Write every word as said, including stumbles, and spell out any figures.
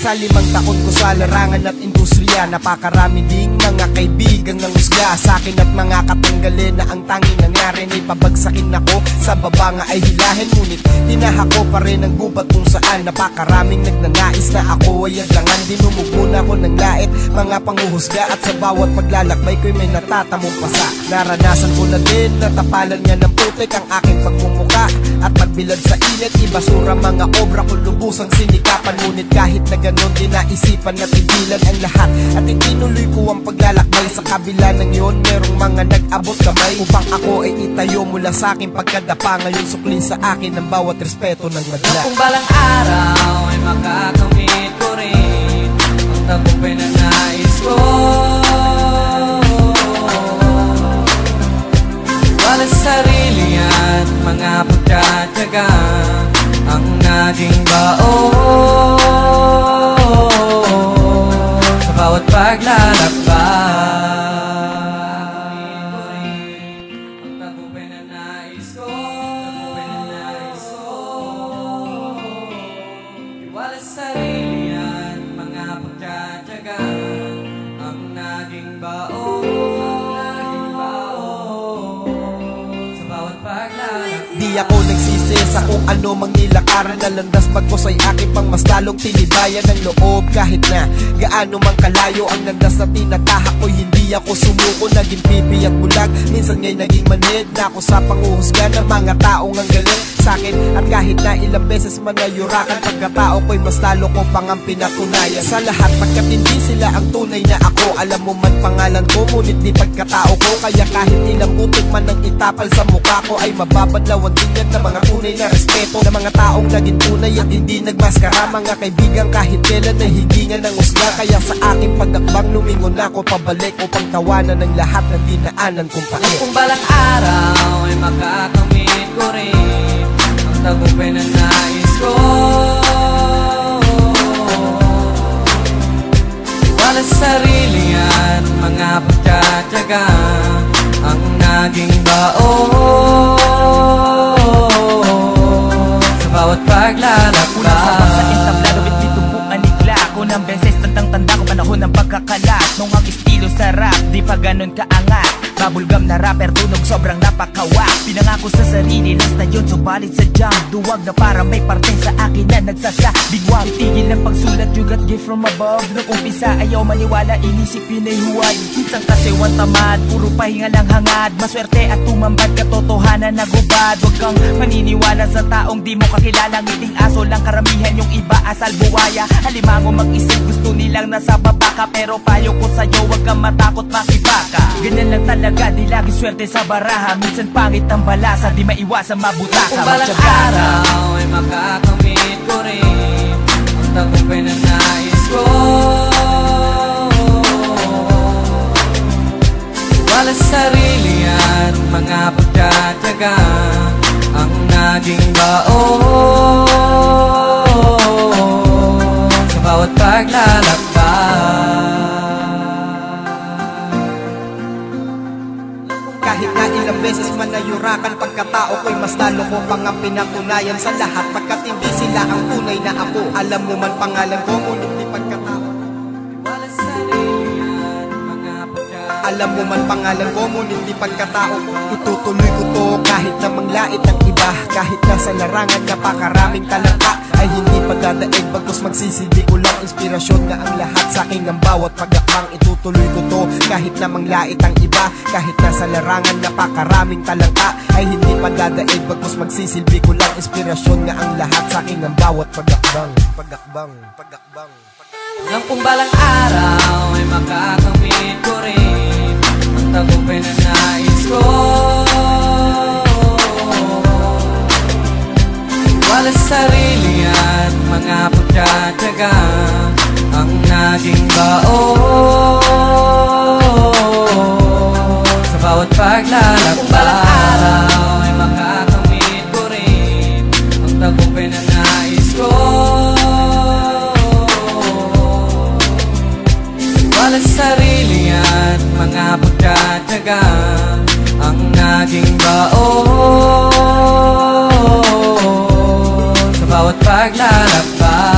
Sa limang taon ko sa larangan at industriya, napakarami ding mga kaibigang nangusga sa akin at mga katanggalin na ang tanging nangyari ay pabagsakin ako sa baba nga ay hilahin. Ngunit tinahako pa rin ang gubat kung saan napakaraming nagnanais na ako ay adlangan. Dinumuguna ko ng lait, mga panguhusga at sa bawat paglalakbay ko'y may natatamong pasa. Naranasan ko na din natapalan niya ng putik ang aking pagmumuka at magbilad sa init, ibasura mga obra ko lubusang sinikapan. Ngunit kahit na ganon din naisipan na tigilan ang lahat at itinuloy ko ang paglalakbay. Sa kabila ng yun merong mga nag-abot kamay upang ako ay itayo mula sa aking pagkadapa. Ngayon sukli sa akin ang bawat respeto ng madla. Kung balang araw ay makakamit ko rin ang tagumpay na nais ko, wala sarili at mga pagtsatsaga ang naging baon sa bawat paglalakbay. Ang tagumpay na nais ko, wala sarili at mga pagtsatsaga ang naging baon sa bawat paglalakbay. Di ako nagsisi sa kung ano mang nilakaran na landas, bagkos ay aking pang mas lalong tinibayan ng loob. Kahit na gaano mang kalayo ang landas na tinatahak ko, hindi ako sumuko. Naging pipi at bulag, minsan nga'y naging manid na ako sa panguhusga ng mga taong ang galing sa'kin. At kahit na ilang beses man nayurakan, pagkatao ko'y mas lalo ko pang ang pinatunayan sa lahat. Pagkat hindi sila ang tunay na ako, alam mo man pangalan ko, ngunit di pagkatao ko. Kaya kahit ilang utik man ang itapal sa mukha ko, ay mababadlawan din yan ng mga tunay na respeto ng mga taong naging tunay at hindi nagmaskara. Mga kaibigan kahit kailan na higingan ng usga. Kaya sa aking pagdakbang lumingon ako pabalik upang tawanan ng lahat ng dinaanan kong pake. Kung balang araw ay makakamit ko rin ang tagumpay na nais ko, wala sarili at mga pagtsatsaga ang naging baon sa bawat paglalakbay. Una sa bagsakin tablado, bitbit tumbukan nigla ako ng beses, tandang-tanda ko panahon ng pagkakalat. Nung ang estilo sa rap, di pa ganun kaangat. Babulgam na rapper, tunog sobrang napakawak. Pinangako sa sarili, last na yun, subalit sa jam duwag na para may parte sa akin na nagsasabigwag. Itigil ng pagsulat, you got gift from above. Nung umpisa, ayaw maniwala, inisip yun ay huwad. Minsan kasi one tamad, puro pahinga lang hangad. Maswerte at tumambad, katotohanan na gubad. Huwag kang maniniwala sa taong di mo kakilala. Ngiting aso lang karamihan, yung iba asal buwaya. Halimango mag-isip, gusto nilang nasa baba ka, pero payo ko sa'yo, huwag kang matakot makibaka. Ganyan lang talaga, di lagi swerte sa baraha. Minsan pangit ang balasa, di maiwasan mabutaka. Kung balang araw ay makakamit ko rin ang tagumpay na nais ko, wala sarili at mga pagtsatsaga ang naging baon sa bawat paglalakbay. Kahit na ilang beses man nayurakan, pagkatao ko'y mas lalo ko pang ang pinatunayan sa lahat. Pagkat hindi sila ang tunay na ako, alam mo man pangalan ko, ngunit di pagkatao. Wala sarili at mga pagtsatsaga, Alam mo man pangalan ko, ngunit di pagkatao ko. Itutuloy ko to kahit na manglait ang iba. Kahit na sa larangan napakaraming talangka, ay hindi pagdadaig, bagkus magsisilbi ko lang inspirasyon na ang lahat sa akin ang bawat pagakbang. Itutuloy ko to kahit na manglait ang iba. Kahit na sa larangan napakaraming talangka, ay hindi pagdadaig, bagkus magsisilbi ko lang inspirasyon na ang lahat sa akin ang bawat pagakbang. Pagakbang, pagakbang, pagakbang. nang kung balang araw ay makakamit ko rin ang tagumpay na nais ko, wala sarili at mga pagtsatsaga ang naging baon sa bawat paglalakbay. Kung balang araw ay makakamit ko rin ang tagumpay na nais ko, wala sarili at mga pagtsatsaga ang naging baon sa bawat paglalakbay.